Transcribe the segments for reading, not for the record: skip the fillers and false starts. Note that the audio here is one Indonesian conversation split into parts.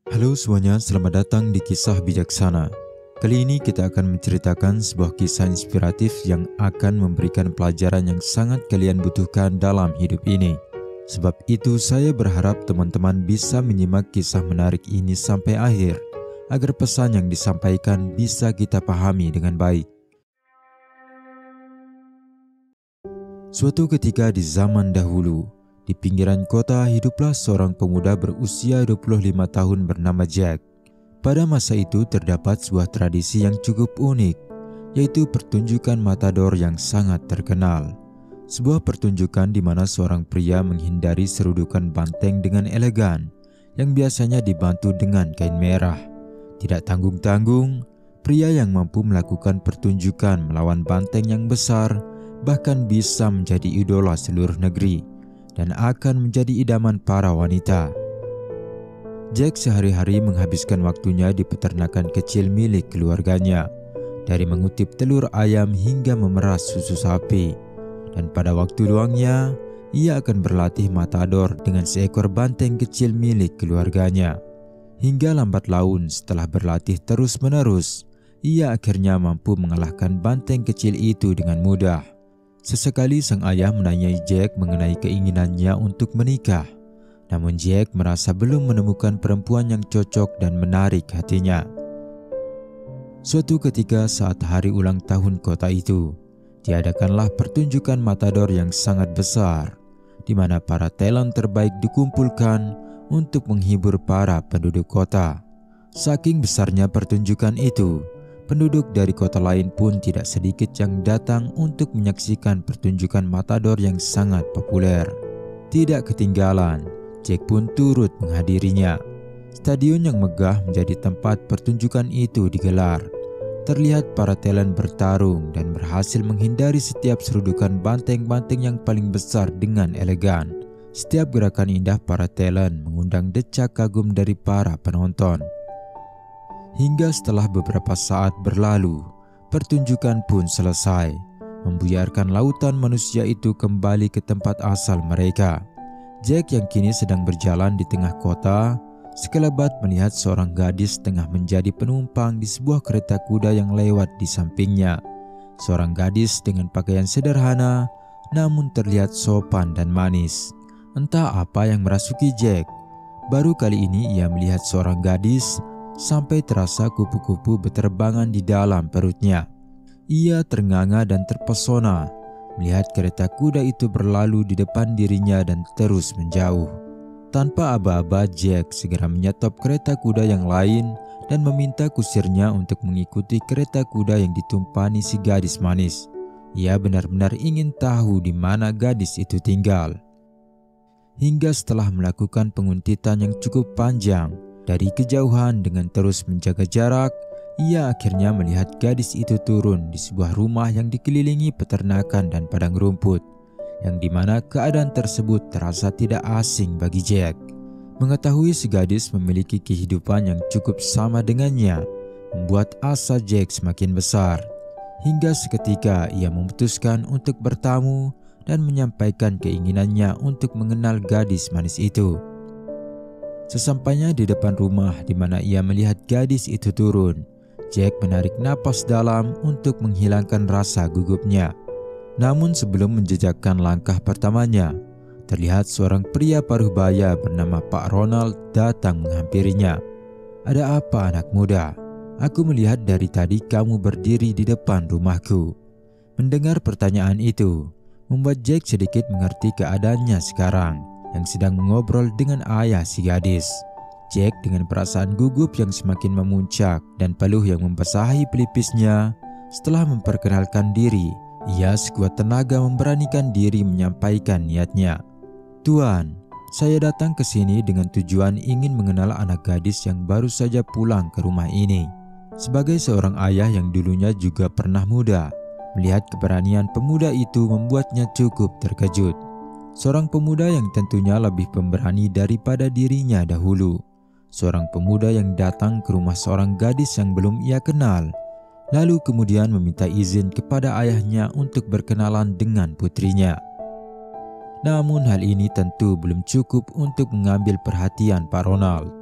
Halo semuanya, selamat datang di Kisah Bijaksana. Kali ini kita akan menceritakan sebuah kisah inspiratif yang akan memberikan pelajaran yang sangat kalian butuhkan dalam hidup ini. Sebab itu saya berharap teman-teman bisa menyimak kisah menarik ini sampai akhir, agar pesan yang disampaikan bisa kita pahami dengan baik. Suatu ketika di zaman dahulu, di pinggiran kota hiduplah seorang pemuda berusia 25 tahun bernama Jack. Pada masa itu terdapat sebuah tradisi yang cukup unik, yaitu pertunjukan matador yang sangat terkenal. Sebuah pertunjukan di mana seorang pria menghindari serudukan banteng dengan elegan, yang biasanya dibantu dengan kain merah. Tidak tanggung-tanggung, pria yang mampu melakukan pertunjukan melawan banteng yang besar, bahkan bisa menjadi idola seluruh negeri dan akan menjadi idaman para wanita. Jack sehari-hari menghabiskan waktunya di peternakan kecil milik keluarganya, dari mengutip telur ayam hingga memerah susu sapi. Dan pada waktu luangnya, ia akan berlatih matador dengan seekor banteng kecil milik keluarganya. Hingga lambat laun setelah berlatih terus-menerus, ia akhirnya mampu mengalahkan banteng kecil itu dengan mudah. Sesekali sang ayah menanyai Jack mengenai keinginannya untuk menikah. Namun Jack merasa belum menemukan perempuan yang cocok dan menarik hatinya. Suatu ketika saat hari ulang tahun kota itu, diadakanlah pertunjukan matador yang sangat besar, di mana para talent terbaik dikumpulkan untuk menghibur para penduduk kota. Saking besarnya pertunjukan itu, penduduk dari kota lain pun tidak sedikit yang datang untuk menyaksikan pertunjukan matador yang sangat populer. Tidak ketinggalan, Jack pun turut menghadirinya. Stadion yang megah menjadi tempat pertunjukan itu digelar. Terlihat para talent bertarung dan berhasil menghindari setiap serudukan banteng-banteng yang paling besar dengan elegan. Setiap gerakan indah para talent mengundang decak kagum dari para penonton. Hingga setelah beberapa saat berlalu, pertunjukan pun selesai, membuyarkan lautan manusia itu kembali ke tempat asal mereka. Jack yang kini sedang berjalan di tengah kota, sekelebat melihat seorang gadis tengah menjadi penumpang di sebuah kereta kuda yang lewat di sampingnya. Seorang gadis dengan pakaian sederhana, namun terlihat sopan dan manis. Entah apa yang merasuki Jack. Baru kali ini ia melihat seorang gadis, sampai terasa kupu-kupu berterbangan di dalam perutnya. Ia ternganga dan terpesona melihat kereta kuda itu berlalu di depan dirinya dan terus menjauh. Tanpa aba-aba, Jack segera menyetop kereta kuda yang lain dan meminta kusirnya untuk mengikuti kereta kuda yang ditumpani si gadis manis. Ia benar-benar ingin tahu di mana gadis itu tinggal. Hingga setelah melakukan penguntitan yang cukup panjang, dari kejauhan dengan terus menjaga jarak, ia akhirnya melihat gadis itu turun di sebuah rumah yang dikelilingi peternakan dan padang rumput, yang dimana keadaan tersebut terasa tidak asing bagi Jack. Mengetahui si gadis memiliki kehidupan yang cukup sama dengannya, membuat asa Jack semakin besar. Hingga seketika ia memutuskan untuk bertamu dan menyampaikan keinginannya untuk mengenal gadis manis itu. Sesampainya di depan rumah di mana ia melihat gadis itu turun, Jack menarik napas dalam untuk menghilangkan rasa gugupnya. Namun sebelum menjejakkan langkah pertamanya, terlihat seorang pria paruh baya bernama Pak Ronald datang menghampirinya. "Ada apa anak muda? Aku melihat dari tadi kamu berdiri di depan rumahku." Mendengar pertanyaan itu, membuat Jack sedikit mengerti keadaannya sekarang, yang sedang mengobrol dengan ayah si gadis. Jack dengan perasaan gugup yang semakin memuncak dan peluh yang membasahi pelipisnya, setelah memperkenalkan diri, ia sekuat tenaga memberanikan diri menyampaikan niatnya. "Tuan, saya datang ke sini dengan tujuan ingin mengenal anak gadis yang baru saja pulang ke rumah ini." Sebagai seorang ayah yang dulunya juga pernah muda, melihat keberanian pemuda itu membuatnya cukup terkejut. Seorang pemuda yang tentunya lebih pemberani daripada dirinya dahulu. Seorang pemuda yang datang ke rumah seorang gadis yang belum ia kenal, lalu kemudian meminta izin kepada ayahnya untuk berkenalan dengan putrinya. Namun hal ini tentu belum cukup untuk mengambil perhatian Pak Ronald.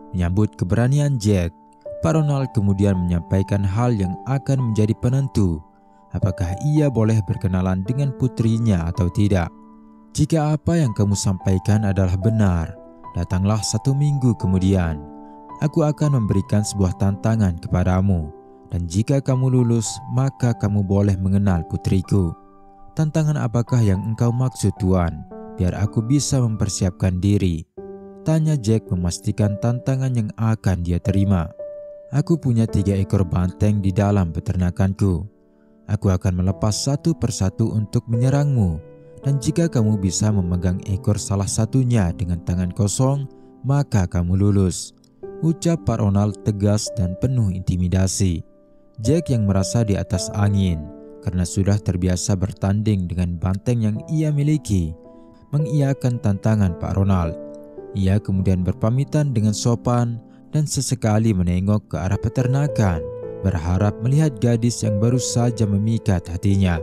Menyambut keberanian Jack, Pak Ronald kemudian menyampaikan hal yang akan menjadi penentu apakah ia boleh berkenalan dengan putrinya atau tidak. Jika apa yang kamu sampaikan adalah benar, datanglah 1 minggu kemudian. Aku akan memberikan sebuah tantangan kepadamu, dan jika kamu lulus, maka kamu boleh mengenal putriku. Tantangan apakah yang engkau maksud, Tuan? Biar aku bisa mempersiapkan diri. Tanya Jack memastikan tantangan yang akan dia terima. Aku punya 3 ekor banteng di dalam peternakanku. Aku akan melepas satu persatu untuk menyerangmu. Dan jika kamu bisa memegang ekor salah satunya dengan tangan kosong, maka kamu lulus. Ucap Pak Ronald tegas dan penuh intimidasi. Jack yang merasa di atas angin karena sudah terbiasa bertanding dengan banteng yang ia miliki, mengiyakan tantangan Pak Ronald. Ia kemudian berpamitan dengan sopan dan sesekali menengok ke arah peternakan, berharap melihat gadis yang baru saja memikat hatinya.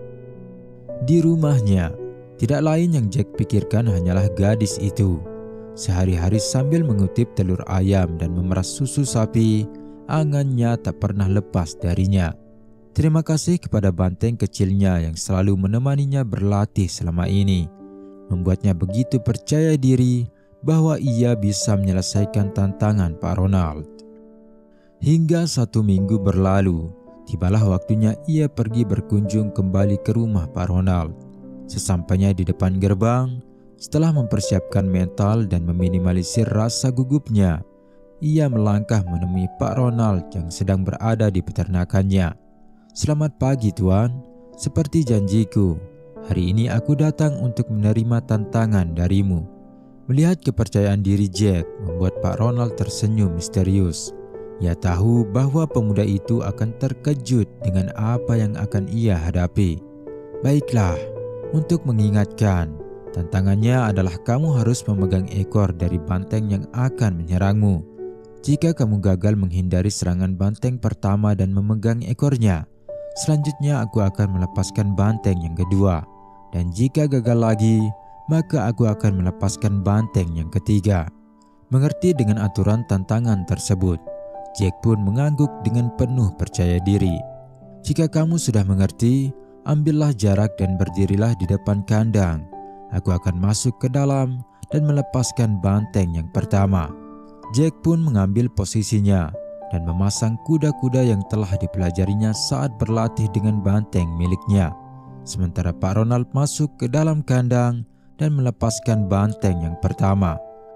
Di rumahnya, tidak lain yang Jack pikirkan hanyalah gadis itu. Sehari-hari sambil mengutip telur ayam dan memeras susu sapi, angannya tak pernah lepas darinya. Terima kasih kepada banteng kecilnya yang selalu menemaninya berlatih selama ini. Membuatnya begitu percaya diri bahwa ia bisa menyelesaikan tantangan Pak Ronald. Hingga 1 minggu berlalu, tibalah waktunya ia pergi berkunjung kembali ke rumah Pak Ronald. Sesampainya di depan gerbang, setelah mempersiapkan mental dan meminimalisir rasa gugupnya, ia melangkah menemui Pak Ronald yang sedang berada di peternakannya. "Selamat pagi, Tuan. Seperti janjiku, hari ini aku datang untuk menerima tantangan darimu." Melihat kepercayaan diri Jack membuat Pak Ronald tersenyum misterius. Ia tahu bahwa pemuda itu akan terkejut dengan apa yang akan ia hadapi. "Baiklah, untuk mengingatkan, tantangannya adalah kamu harus memegang ekor dari banteng yang akan menyerangmu. Jika kamu gagal menghindari serangan banteng pertama dan memegang ekornya, selanjutnya aku akan melepaskan banteng yang kedua. Dan jika gagal lagi, maka aku akan melepaskan banteng yang ketiga." Mengerti dengan aturan tantangan tersebut, Jack pun mengangguk dengan penuh percaya diri. "Jika kamu sudah mengerti, ambillah jarak dan berdirilah di depan kandang. Aku akan masuk ke dalam dan melepaskan banteng yang pertama." Jack pun mengambil posisinya dan memasang kuda-kuda yang telah dipelajarinya saat berlatih dengan banteng miliknya. Sementara Pak Ronald masuk ke dalam kandang dan melepaskan banteng yang pertama.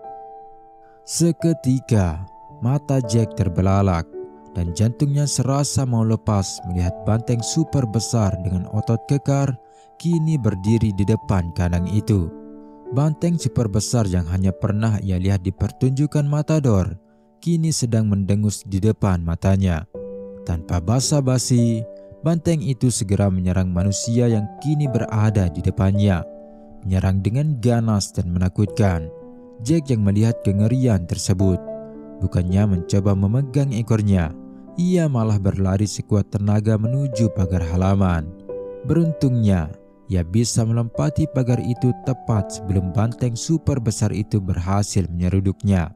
Seketika, mata Jack terbelalak dan jantungnya serasa mau lepas melihat banteng super besar dengan otot kekar kini berdiri di depan kandang itu. Banteng super besar yang hanya pernah ia lihat di pertunjukan matador kini sedang mendengus di depan matanya. Tanpa basa-basi, banteng itu segera menyerang manusia yang kini berada di depannya. Menyerang dengan ganas dan menakutkan. Jack yang melihat kengerian tersebut, bukannya mencoba memegang ekornya, ia malah berlari sekuat tenaga menuju pagar halaman. Beruntungnya, ia bisa melempati pagar itu tepat sebelum banteng super besar itu berhasil menyeruduknya.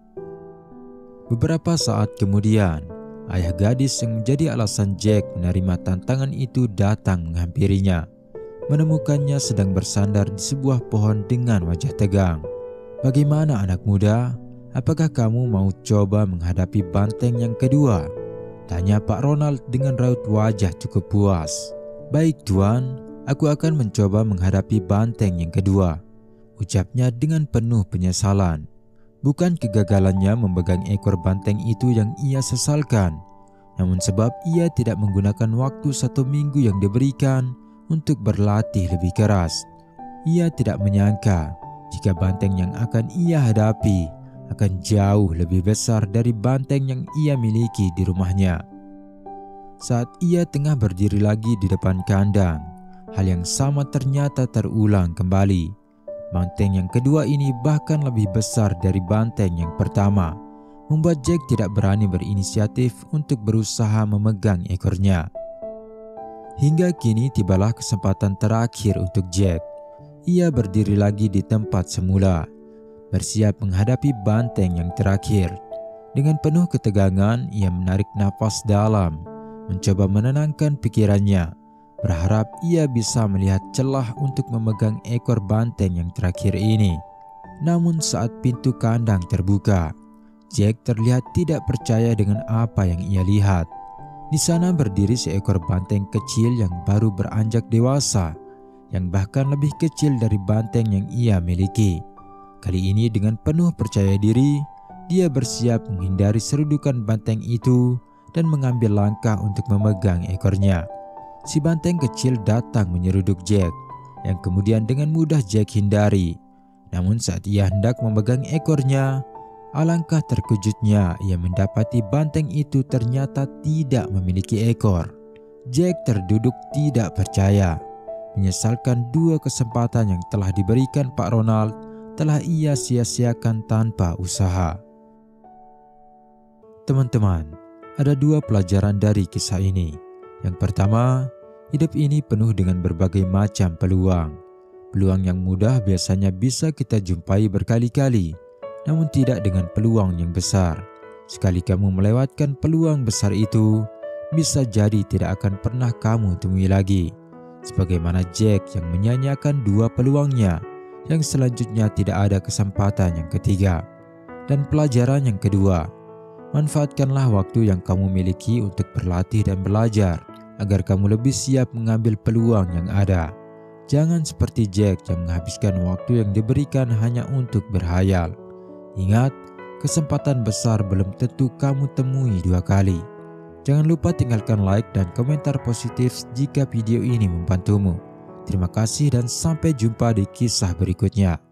Beberapa saat kemudian, ayah gadis yang menjadi alasan Jack menerima tantangan itu datang menghampirinya. Menemukannya sedang bersandar di sebuah pohon dengan wajah tegang. "Bagaimana anak muda? Apakah kamu mau coba menghadapi banteng yang kedua?" tanya Pak Ronald dengan raut wajah cukup puas. "Baik, Tuan, aku akan mencoba menghadapi banteng yang kedua," ucapnya dengan penuh penyesalan. Bukan kegagalannya memegang ekor banteng itu yang ia sesalkan, namun sebab ia tidak menggunakan waktu 1 minggu yang diberikan untuk berlatih lebih keras. Ia tidak menyangka jika banteng yang akan ia hadapi akan jauh lebih besar dari banteng yang ia miliki di rumahnya. Saat ia tengah berdiri lagi di depan kandang, hal yang sama ternyata terulang kembali. Banteng yang kedua ini bahkan lebih besar dari banteng yang pertama, membuat Jack tidak berani berinisiatif untuk berusaha memegang ekornya. Hingga kini tibalah kesempatan terakhir untuk Jack. Ia berdiri lagi di tempat semula, bersiap menghadapi banteng yang terakhir. Dengan penuh ketegangan, ia menarik napas dalam, mencoba menenangkan pikirannya, berharap ia bisa melihat celah untuk memegang ekor banteng yang terakhir ini. Namun saat pintu kandang terbuka, Jack terlihat tidak percaya dengan apa yang ia lihat. Di sana berdiri seekor banteng kecil yang baru beranjak dewasa, yang bahkan lebih kecil dari banteng yang ia miliki. Kali ini dengan penuh percaya diri, dia bersiap menghindari serudukan banteng itu dan mengambil langkah untuk memegang ekornya. Si banteng kecil datang menyeruduk Jack, yang kemudian dengan mudah Jack hindari. Namun saat ia hendak memegang ekornya, alangkah terkejutnya ia mendapati banteng itu ternyata tidak memiliki ekor. Jack terduduk tidak percaya, menyesalkan dua kesempatan yang telah diberikan Pak Ronald telah ia sia-siakan tanpa usaha. Teman-teman, ada dua pelajaran dari kisah ini. Yang pertama, hidup ini penuh dengan berbagai macam peluang. Peluang yang mudah biasanya bisa kita jumpai berkali-kali, namun tidak dengan peluang yang besar. Sekali kamu melewatkan peluang besar itu, bisa jadi tidak akan pernah kamu temui lagi. Sebagaimana Jack yang menyanyiakan dua peluangnya, yang selanjutnya tidak ada kesempatan yang ketiga. Dan pelajaran yang kedua, manfaatkanlah waktu yang kamu miliki untuk berlatih dan belajar, agar kamu lebih siap mengambil peluang yang ada. Jangan seperti Jack yang menghabiskan waktu yang diberikan hanya untuk berhayal. Ingat, kesempatan besar belum tentu kamu temui dua kali. Jangan lupa tinggalkan like dan komentar positif jika video ini membantumu. Terima kasih dan sampai jumpa di kisah berikutnya.